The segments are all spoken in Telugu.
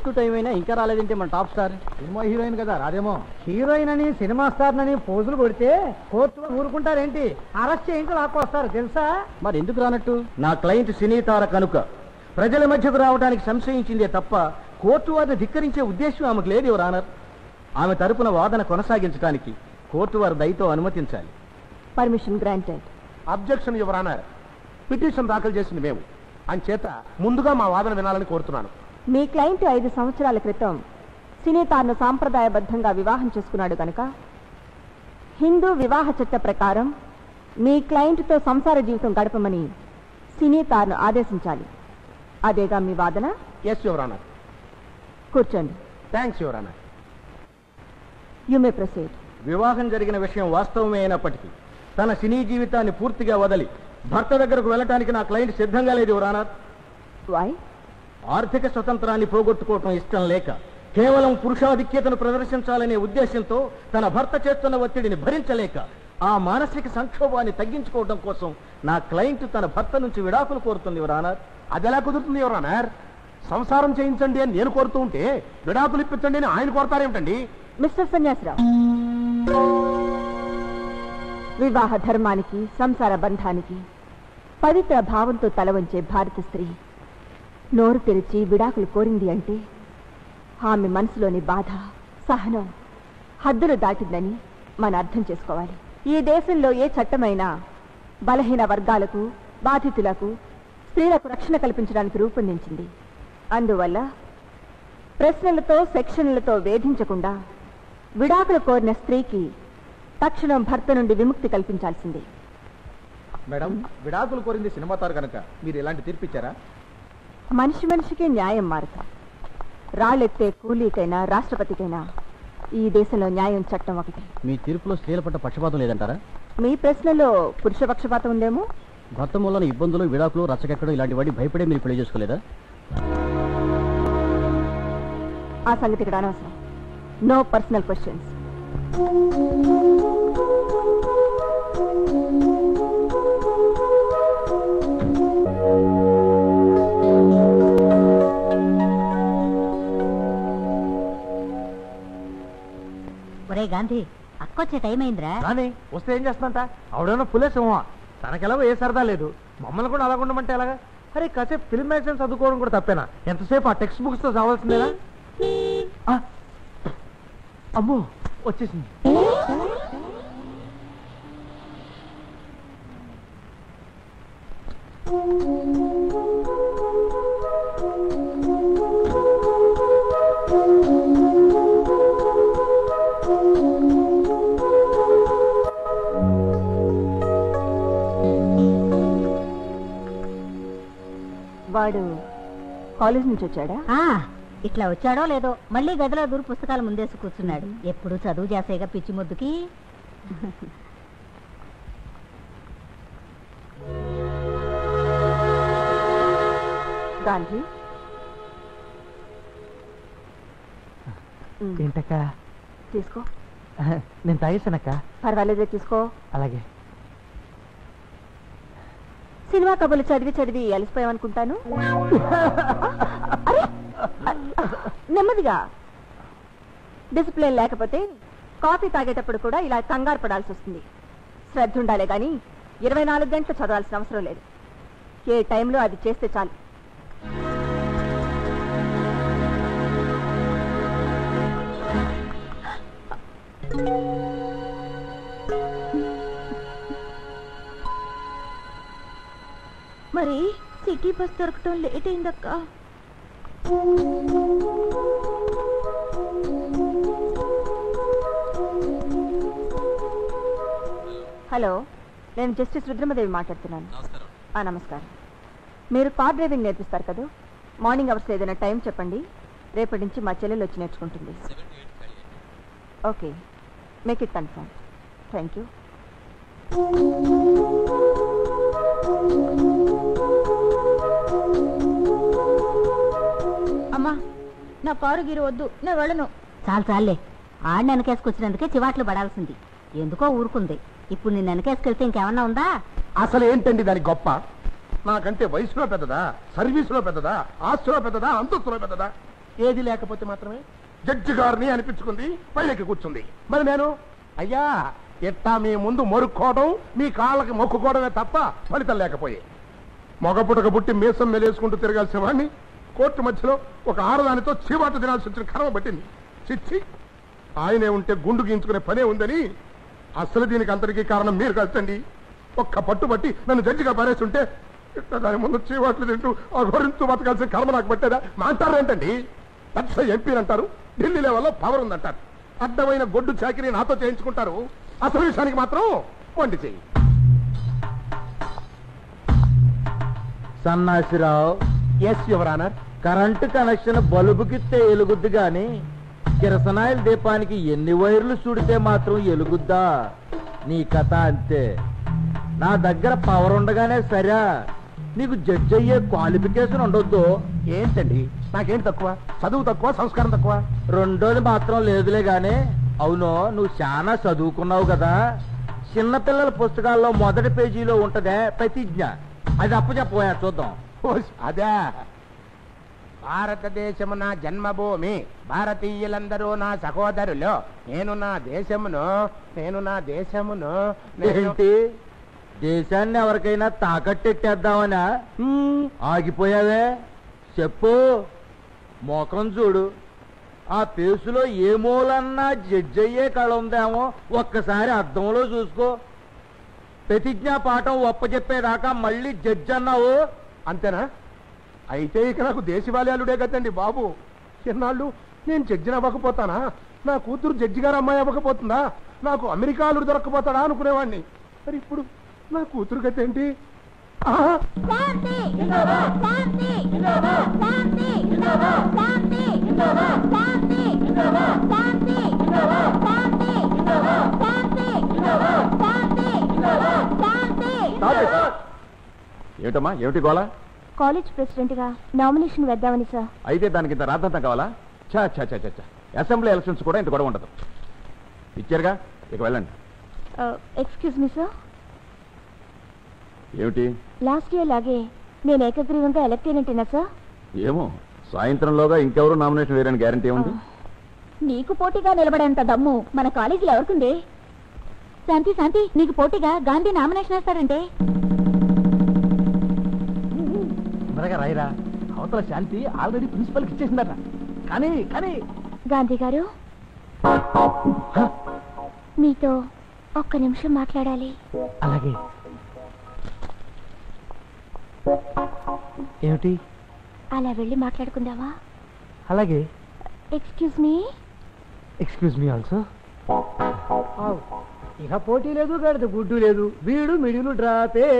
టు టైం అయినా ఇంకా రాలేదంటే మన టాప్ స్టార్. సినిమా హీరోయిన్ కదా, రాదేమో. హీరోయిన్ అని సినిమా స్టార్ అని పోజులు కొడితే కోర్టులో ఊరుకుంటారేంటి? అరెస్ట్ చేయించి లాక్కొస్తారు తెలుసా? మరి ఎందుకు రానట్టు? నా క్లయింట్ సినీ తార కనుక ప్రజల మధ్యకు రావడానికి సంశయించిందే తప్ప కోర్టు వారిని ధిక్కరించే ఉద్దేశం ఆమెకు లేదు యువర్ ఆనర్. ఆమె తరపున వాదన కొనసాగించడానికి కోర్టు వారి దయతో అనుమతించాలి. Permission granted. Objection your honour. Petition దాఖలు చేసింది మేము, అంచేత ముందుగా మా వాదన వినాలని కోరుతున్నాను. మీ క్లయింట్ 5 సంవత్సరాల క్రితం సినీ తాను సాంప్రదాయబద్ధంగా వివాహం చేసుకున్నాడు కనుక హిందూ వివాహ చట్ట ప్రకారం మీ క్లయింట్తో సంసార జీవితం గడపమని సినీ తాను ఆదేశించాలి. అదేగా మీ వాదన? Yes your honour. కూర్చోండి. Thanks your honour. You may proceed. వివాహం జరిగిన విషయం వాస్తవమే అయినప్పటికీ తన సినీ జీవితాన్ని పూర్తిగా వదిలి భర్త దగ్గరకు వెళ్ళటానికి నా క్లయింట్ సిద్ధంగా లేదు యువర్ ఆనర్. వై? ఆర్థిక స్వతంత్రాన్ని పోగొట్టుకోవటం ఇష్టం లేక కేవలం పురుషాధిక్యతను ప్రదర్శించాలనే ఉద్దేశంతో తన భర్త చేస్తున్న ఒత్తిడిని భరించలేక ఆ మానసిక సంక్షోభాన్ని తగ్గించుకోవడం కోసం నా క్లయింట్ తన భర్త నుంచి విడాకులు కోరుతుంది యువర్ ఆనర్. అదెలా కుదురుతుంది యువర్ ఆనర్? సంసారం చేయించండి అని నేను కోరుతూ ఉంటే విడాకులు ఇప్పించండి అని ఆయన కోరతారేమిటండి? మిస్టర్ సన్యాసరావు, వివాహ ధర్మానికి సంసార బంధానికి పవిత్ర భావంతో తల వంచే భారత స్త్రీ నోరు తెరిచి విడాకులు కోరింది అంటే ఆమె మనసులోని బాధ, సహనం హద్దులు దాటిందని మనం అర్థం చేసుకోవాలి. ఈ దేశంలో ఏ చట్టమైనా బలహీన వర్గాలకు, బాధితులకు, స్త్రీలకు రక్షణ కల్పించడానికి రూపొందించింది. అందువల్ల ప్రశ్నలతో, సెక్షన్లతో వేధించకుండా విడాకులు కోరిన స్త్రీకి తక్షణం భర్త నుండి విముక్తి కల్పించాల్సిందే. మేడం, విడాకులు కోరింది సినిమా తార కనుక మీరు ఎలాంటి తీర్పిచ్చారా? మనిషి మనిషికి న్యాయం మారుతా. రాళ్ళెత్తే కూలీకైనా రాష్ట్రపతికైనా ఈ దేశంలో న్యాయం చట్టం ఒకటి. మీ తీర్పులో స్త్రీల పట్ల పక్షపాతం లేదంటారా? మీ ప్రశ్నలో పురుష పక్షపాతం ఉందేమో. భర్త మూలన ఇబ్బందులు, విడాకులు, రచ్చకెక్కడం ఇలాంటి వాడి భయపడే మీరు పెళ్లి చేసుకోలేదా? ఆ సంగతి ఇక్కడ అనవసరం. No personal questions. ఒరే గాంధీ, అక్కొచ్చే టైం అయిందిరా. కానీ వస్తే ఏం చేస్తాంట? ఆవిడేమో పులే సింహ, తనకెలాగో ఏ సరదా లేదు. మమ్మల్ని కూడా అలాగ ఉండమంటే ఎలాగా? అరే కాసేపు ఫిల్మ్ మ్యాగజైన్ చదువుకోవడం కూడా తప్పేనా? ఎంతసేపు ఆ టెక్స్ట్ బుక్స్ తో చావాల్సిందేనా? అమ్మో వచ్చేసింది. వాడు కాలేజ్ నుంచి వచ్చాడా? ఇట్లా వచ్చాడో లేదో మళ్ళీ గదిలో దూరు పుస్తకాలు ముందేసి కూర్చున్నాడు. ఎప్పుడు చదువు చేసేగా పిచ్చి ముద్దుకి. గాంధీ, ఏంటక్క? తీసుకో. నేను తాగేసానక్క. పర్వాలేదే, తీసుకో. అలాగే. సినిమా కబుర్లు చదివి చదివి అలసిపోయామనుకుంటాను. నెమ్మదిగా. డిసిప్లిన్ లేకపోతే కాఫీ తాగేటప్పుడు కూడా ఇలా కంగారు పడాల్సి వస్తుంది. శ్రద్ధ ఉండాలే గాని 24 గంటలు చదవాల్సిన అవసరం లేదు. ఏ టైంలో అది చేస్తే చాలు. మరి సిటీ బస్ దొరకటం లేట్ అయిందక్క. హలో, నేను జస్టిస్ రుద్రమదేవి మాట్లాడుతున్నాను. నమస్కారం. మీరు కార్ డ్రైవింగ్ నేర్పిస్తారు కదా? మార్నింగ్ అవర్స్ ఏదైనా టైం చెప్పండి. రేపటి నుంచి మా చెల్లెలు వచ్చి నేర్చుకుంటుంది. Okay, make it confirm. Thank you. అమ్మా, నా కారు గీరు వద్దు, నేను వెళ్ళను. చాలే, ఆడిని వెనకేసుకొచ్చినందుకే చివాట్లు పడాల్సింది. ఎందుకో ఊరుకుంది. ఇప్పుడు నేను వెనకేసుకెళ్తే ఇంకేమన్నా ఉందా? అసలు ఏంటండి దాని గొప్ప? నాకంటే వయసులో పెద్దదా, సర్వీసులో పెద్దదా, ఆస్తిలో పెద్దదా, అంతస్తులో పెద్దదా? ఏది లేకపోతే మాత్రమే జడ్జి గారిని అనిపించుకుంది, పైకి కూర్చుంది. మరి నేను అయ్యా ఎట్టా మీ ముందు మొరుక్కోవడం, మీ కాళ్ళకి మొక్కుకోవడమే తప్ప ఫలితం లేకపోయే. మగపుటక పుట్టి మీసం మెలేసుకుంటూ తిరగాల్సిన వాడిని కోర్టు మధ్యలో ఒక ఆడదానితో చీవాట తినాల్సి వచ్చిన కర్మ పట్టింది. చిచ్చి, ఆయనే ఉంటే గుండు గీయించుకునే పనే ఉందని. అసలు దీనికి అంతటికీ కారణం మీరు కలుతండి. ఒక్క పట్టుబట్టి నన్ను జడ్జిగా పారేస్తుంటే ఇట్లా దాని ముందు చీవాట్లు తింటూ ఆ గొరింతు బతకాల్సిన కర్మ నాకు పట్టేదా? మాంటారేంటండి? పెద్ద ఎంపీని అంటారు, ఢిల్లీ లెవెల్లో పవర్ ఉందంటారు. అడ్డమైన గొడ్డు చాకిరీ నాతో చేయించుకుంటారు. అసలు విషయానికి మాత్రం వండి చెయ్యి. Sannasirao, yes your honour. Current connection బల్బుకిస్తే ఎలుగుద్ది గాని కిరసనాయిల దీపానికి ఎన్ని వైర్లు చుడితే మాత్రం ఎలుగుద్దా? నీ కథ అంతే. నా దగ్గర పవర్ ఉండగానే సరే, నీకు జడ్జి అయ్యే క్వాలిఫికేషన్ ఉండొద్దు. ఏంటండి నాకేంటి తక్కువ? చదువు తక్కువ, సంస్కారం తక్కువ? రెండోది మాత్రం లేదులే గాని. అవును, నువ్వు చాలా చదువుకున్నావు కదా. చిన్నపిల్లల పుస్తకాల్లో మొదటి పేజీలో ఉంటదే ప్రతిజ్ఞ, అది అప్పచెప్పబోయా చూద్దాం. అదే, భారతదేశము నా జన్మభూమి, భారతీయులందరూ నా సహోదరులు, నేను నా దేశమును ఏంటి, దేశాన్ని ఎవరికైనా తాకట్టెట్టేద్దామనా? ఆగిపోయావే, చెప్పు. మొఖం చూడు, ఆ పేసులో ఏ మూలన్నా జడ్జి అయ్యే కళ ఉందేమో ఒక్కసారి అద్దంలో చూసుకో. ప్రతిజ్ఞా పాఠం ఒప్పచెప్పేదాకా మళ్ళీ జడ్జి అన్నావు. అంతేనా? అయితే ఇక నాకు దేశవాళయాలుడే కదండి బాబు. చిన్నాళ్ళు నేను జడ్జిని అవ్వకపోతానా? నా కూతురు జడ్జి గారు అమ్మాయి అవ్వకపోతుందా? నాకు అమెరికాలు దొరకపోతాడా అనుకునేవాడిని. మరి ఇప్పుడు నా కూతురు గత ఏంటి? ఏమిటమ్మా, ఏమిటి గోళ? కాలేజ్ ప్రెసిడెంట్ గా నామినేషన్ వేద్దామని సార్. అయితే దానికి ఇంత రాద్దంతం కావాలా? చా చా చా చా, అసెంబ్లీ ఎలక్షన్స్ కూడా ఇంత గొడవ ఉండదు. ఇచ్చారుగా, ఇక వెళ్ళండి. Excuse me sir. ఏమిటి? లాస్ట్ ఇయర్ లాగే నేను ఏకగ్రీవంగా ఎలక్ట్ అయినట్టేనా సార్? ఏమో, సాయంత్రంలోగా ఇంకెవరు నామినేషన్ వేయడానికి గ్యారంటీ ఉంది? నీకు పోటీగా నిలబడేంత దమ్ము మన కాలేజీలో ఎవరికుంది? శాంతి శాంతి, నీకు పోటీగా గాంధీ నామినేషన్ వేస్తాడంటే. తొందరగా రాయిరా, అవతల శాంతి ఆల్రెడీ ప్రిన్సిపల్కి ఇచ్చేసిందట. కానీ కానీ గాంధీ గారు, మీతో ఒక్క నిమిషం మాట్లాడాలి. అలాగే. ఏమిటి? అలా వెళ్ళి మాట్లాడుకుందామా? అలాగే. Excuse me. Excuse me also. ఇక పోటీ లేదు, గడిద గుడ్డు లేదు, వీడు మిడిలు డ్రాపే.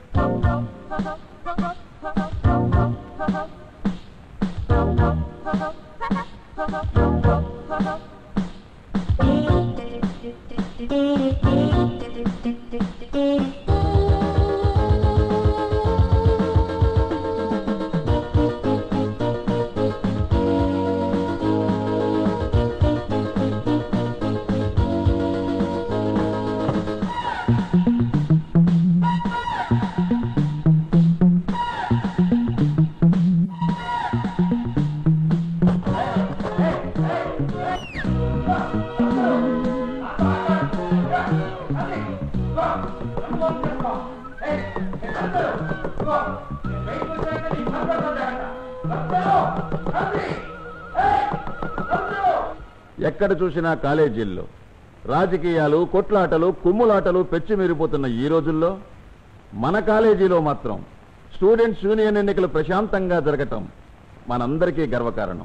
ఎక్కడ చూసినా కాలేజీల్లో రాజకీయాలు, కొట్లాటలు, కుమ్ములాటలు పెచ్చిమీరిపోతున్న ఈ రోజుల్లో మన కాలేజీలో మాత్రం స్టూడెంట్స్ యూనియన్ ఎన్నికలు ప్రశాంతంగా జరగటం మనందరికీ గర్వకారణం.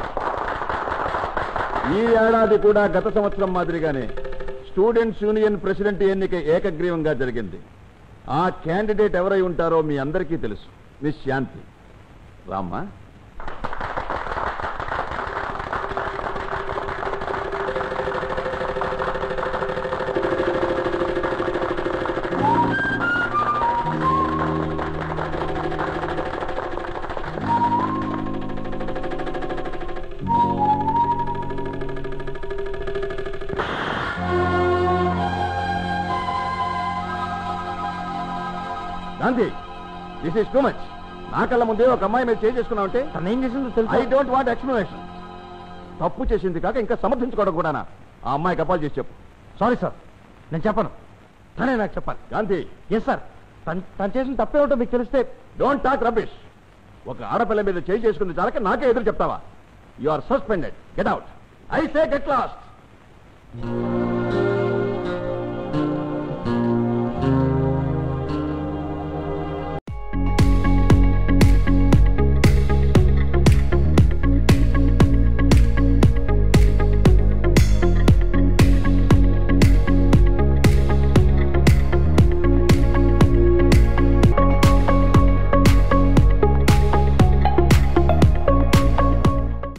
ఈ ఏడాది కూడా గత సంవత్సరం మాదిరిగానే స్టూడెంట్స్ యూనియన్ ప్రెసిడెంట్ ఎన్నిక ఏకగ్రీవంగా జరిగింది. ఆ క్యాండిడేట్ ఎవరై ఉంటారో మీ అందరికీ తెలుసు, మిస్ శాంతి. రామ్మా. Gandhi, this is too much. నా కళ్ళ ముందే ఒక అమ్మాయి మీద చేసుకున్నావంటే తను ఏం చేసిందో తెలుసు. I don't want explanation. తప్పు చేసింది కాక ఇంకా సమర్థించుకోవడం కూడానా? ఆ అమ్మాయికి అపాలు చేసి చెప్పు. సారీ సార్, నేను చెప్పను, తనే నాకు చెప్పాలి. గాంధీ, ఎస్ సార్, తను చేసిన తప్పే ఉంటో మీకు తెలిస్తే. Don't talk rubbish. ఒక ఆడపిల్ల మీద చేసుకుంది చాలక నాకే ఎదురు చెప్తావా? You are suspended. Get out. I say get last.